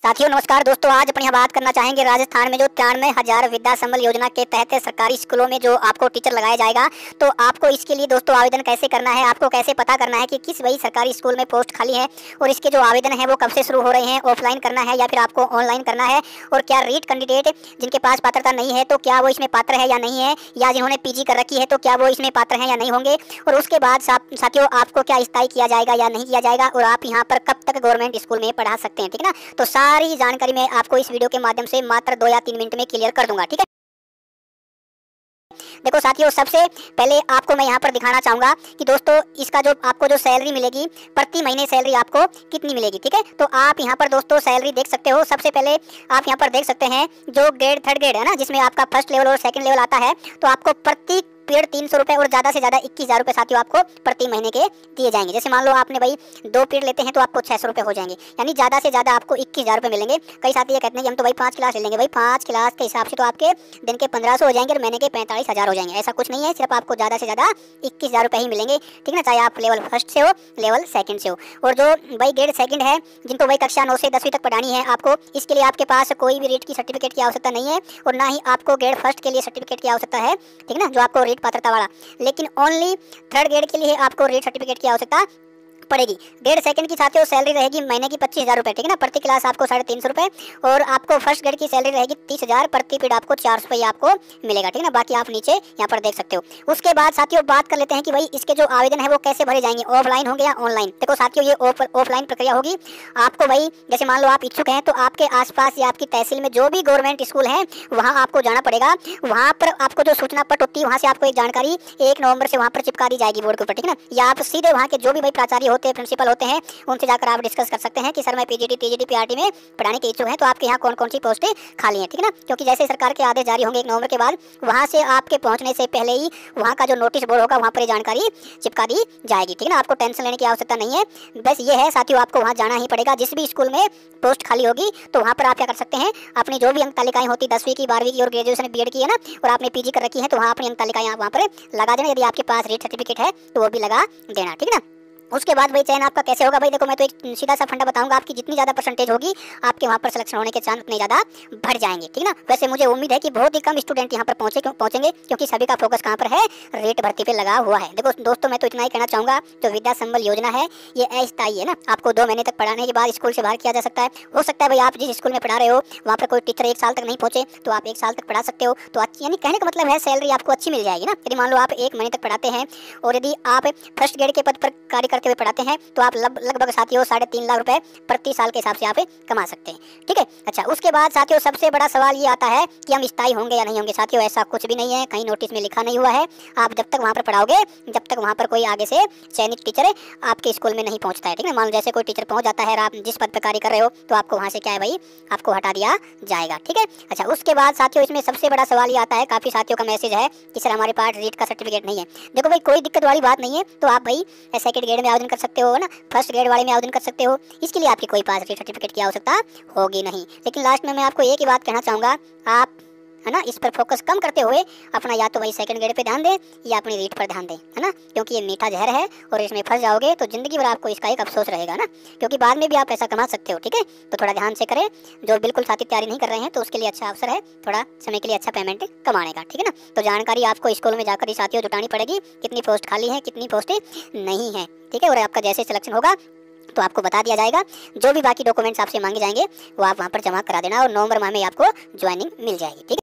साथियों नमस्कार दोस्तों, आज अपन यहाँ बात करना चाहेंगे राजस्थान में जो 93,000 विद्या संबल योजना के तहत सरकारी स्कूलों में जो आपको टीचर लगाया जाएगा। तो आपको इसके लिए दोस्तों आवेदन कैसे करना है, आपको कैसे पता करना है कि किस वही सरकारी स्कूल में पोस्ट खाली है और इसके जो आवेदन है वो कब से शुरू हो रहे हैं, ऑफलाइन करना है या फिर आपको ऑनलाइन करना है। और क्या रीट कैंडिडेट जिनके पास पात्रता नहीं है तो क्या वो इसमें पात्र है या नहीं है, या जिन्होंने पीजी कर रखी है तो क्या वो इसमें पात्र हैं या नहीं होंगे। और उसके बाद साथियों आपको क्या स्थायी किया जाएगा या नहीं किया जाएगा, और आप यहाँ पर कब तक गवर्नमेंट स्कूल में पढ़ा सकते हैं, ठीक है ना। तो सारी जानकारी मैं आपको इस वीडियो के माध्यम से मात्र 2 या 3 मिनट में क्लियर कर दूंगा, ठीक है। देखो साथियों, सबसे पहले आपको मैं यहाँ पर दिखाना चाहूंगा कि दोस्तों इसका जो आपको जो सैलरी मिलेगी, प्रति महीने सैलरी आपको कितनी मिलेगी, ठीक है। तो आप यहाँ पर दोस्तों सैलरी देख सकते हो। सबसे पहले आप यहाँ पर देख सकते हैं जो ग्रेड, थर्ड ग्रेड है ना, जिसमें आपका फर्स्ट लेवल और सेकंड लेवल आता है, तो आपको प्रति पीरियड 300 रुपये और ज़्यादा से ज़्यादा 21,000 रुपये साथियों आपको प्रति महीने के दिए जाएंगे। जैसे मान लो आपने भाई 2 पीरियड लेते हैं तो आपको 600 रुपये हो जाएंगे, यानी ज़्यादा से ज़्यादा आपको 21,000 रुपये मिलेंगे। कई साथी ये कहते हैं कि हम तो भाई 5 क्लास ले लेंगे, भाई 5 क्लास के हिसाब से तो आपके दिन के 1500 हो जाएंगे और महीने के 45,000 हो जाएंगे। ऐसा कुछ नहीं है, सिर्फ आपको ज़्यादा से ज़्यादा 21,000 रुपये ही मिलेंगे, ठीक है ना, चाहे आप लेवल फर्स्ट से हो, लेवल सेकंड से हो। और जो भाई ग्रेड सेकंड है, जिनको भाई कक्षा 9 से 10वीं तक पढ़ानी है आपको, इसके लिए आपके पास कोई भी रीट की सर्टिफिकेट की आवश्यकता नहीं है और ना ही आपको ग्रेड फर्स्ट के लिए सर्टिफिकेट की आवश्यकता है, ठीक है ना, जो आपको रीट पात्रता वाला। लेकिन ओनली थर्ड ग्रेड के लिए आपको रीट सर्टिफिकेट की आवश्यकता पड़ेगी। ग्रेड सेकंड की साथियों सैलरी रहेगी महीने की 25,000 रुपये, ठीक है ना, प्रति क्लास आपको 350 रुपये। और आपको फर्स्ट ग्रेड की सैलरी रहेगी 30,000, प्रति पीरियड आपको 400 रुपये आपको मिलेगा, ठीक है ना। बाकी आप नीचे यहाँ पर देख सकते हो। उसके बाद साथियों बात कर लेते हैं कि भाई इसके जो आवेदन है वो कैसे भरे जाएंगे, ऑफलाइन होंगे या ऑनलाइन। देखो साथियों ये ऑफलाइन प्रक्रिया होगी। आपको भाई जैसे मान लो आप इच्छुक हैं तो आपके आसपास या आपकी तहसील में जो भी गवर्नमेंट स्कूल है वहाँ आपको जाना पड़ेगा। वहाँ पर आपको जो सूचना पट होती है वहाँ से आपको एक जानकारी 1 नवंबर से वहाँ पर चिपका दी जाएगी बोर्ड के ऊपर, ठीक है ना। या आप सीधे वहाँ के जो भी भाई प्राचार्य होते हैं, प्रिंसिपल होते हैं, उनसे जाकर आप डिस्कस कर सकते हैं कि सर मैं पीजीटी, टीजीटी, पीआरटी में पढ़ाने के इच्छुक हैं, तो आपके यहाँ कौन कौन सी पोस्टें खाली हैं, ठीक है ना। क्योंकि जैसे सरकार के आदेश जारी होंगे 1 नवंबर के बाद, वहाँ से आपके पहुँचने से पहले ही वहाँ का जो नोटिस बोर्ड होगा वहाँ पर जानकारी चिपका दी जाएगी, ठीक है ना। आपको टेंशन लेने की आवश्यकता नहीं है। बस ये है साथियों, आपको वहाँ जाना ही पड़ेगा। जिस भी स्कूल में पोस्ट खाली होगी तो वहाँ पर आप क्या कर सकते हैं, अपनी जो भी अंक तालिकाएं होती 10वीं की, 12वीं की और ग्रेजुएशन बीएड की है ना, और आपने पीजी कर रखी है तो वहाँ अपनी अंक तालिकाएं आप वहाँ पर लगा देना। यदि आपके पास रीट सर्टिफिकेट है तो वो भी लगा देना, ठीक है ना। उसके बाद भाई चयन आपका कैसे होगा, भाई देखो मैं तो एक सीधा सा फंडा बताऊंगा, आपकी जितनी ज़्यादा परसेंटेज होगी आपके वहाँ पर सिलेक्शन होने के चांस उतने ज़्यादा बढ़ जाएंगे, ठीक है ना। वैसे मुझे उम्मीद है कि बहुत ही कम स्टूडेंट यहाँ पर पहुँचेंगे क्योंकि सभी का फोकस कहाँ पर है, रेट भर्ती पे लगा हुआ है। देखो दोस्तों मैं तो इतना ही कहना चाहूँगा, जो विद्या संबल योजना है ये अस्थायी है ना। आपको 2 महीने तक पढ़ाने के बाद स्कूल से बाहर किया जा सकता है। हो सकता है भाई आप जिस स्कूल में पढ़ा रहे हो वहाँ पर कोई टीचर 1 साल तक नहीं पहुँचे तो आप 1 साल तक पढ़ा सकते हो। तो अच्छी, यानी कहने का मतलब है सैलरी आपको अच्छी मिल जाएगी ना। यदि मान लो आप 1 महीने तक पढ़ाते हैं और यदि आप फर्स्ट ग्रेड के पद पर कार्य करते हुए पढ़ाते हैं तो आप लगभग साथियों 3.5 लाख रुपए प्रति साल के हिसाब से आप कमा सकते हैं, ठीक है। अच्छा, उसके बाद साथियों सबसे बड़ा सवाल ये आता है कि हम स्थायी होंगे या नहीं होंगे। साथियों ऐसा कुछ भी नहीं है, कहीं नोटिस में लिखा नहीं हुआ है। आप जब तक वहाँ पर पढ़ाओगे, जब तक वहाँ पर कोई आगे से चयनित टीचर आपके स्कूल में नहीं पहुँचता है, ठीक है। मान लो जैसे कोई टीचर पहुँच जाता है और आप जिस पद पर कार्य कर रहे हो तो आपको वहाँ से क्या है भाई, आपको हटा दिया जाएगा, ठीक है। अच्छा, उसके बाद साथियों इसमें सबसे बड़ा सवाल ये आता है, काफ़ी साथियों का मैसेज है कि सर हमारे पास रीट का सर्टिफिकेट नहीं है। देखो भाई कोई दिक्कत वाली बात नहीं है, तो आप भाई सेकंड ग्रेड में आवेदन कर सकते हो ना, फर्स्ट ग्रेड वाले में आवेदन कर सकते हो। इसके लिए आपके कोई पास रीट सर्टिफिकेट की आवश्यकता होगी नहीं। लेकिन लास्ट में मैं आपको एक ही बात कहना चाहूँगा, आप है ना इस पर फोकस कम करते हुए अपना या तो वही सेकंड ग्रेड पे ध्यान दें या अपनी रीट पर ध्यान दें, है ना। क्योंकि ये मीठा जहर है और इसमें फंस जाओगे तो ज़िंदगी भर आपको इसका एक अफसोस रहेगा ना, क्योंकि बाद में भी आप पैसा कमा सकते हो, ठीक है। तो थोड़ा ध्यान से करें। जो बिल्कुल साथी तैयारी नहीं कर रहे हैं तो उसके लिए अच्छा अवसर है थोड़ा समय के लिए अच्छा पेमेंट कमाने का, ठीक है ना। तो जानकारी आपको स्कूल में जाकर ही साथियों जुटानी पड़ेगी, कितनी पोस्ट खाली है, कितनी पोस्टें नहीं है, ठीक है। और आपका जैसे सिलेक्शन होगा तो आपको बता दिया जाएगा। जो भी बाकी डॉक्यूमेंट्स आपसे मांगे जाएंगे वो आप वहाँ पर जमा करा देना और नवंबर माह में आपको ज्वाइनिंग मिल जाएगी, ठीक है।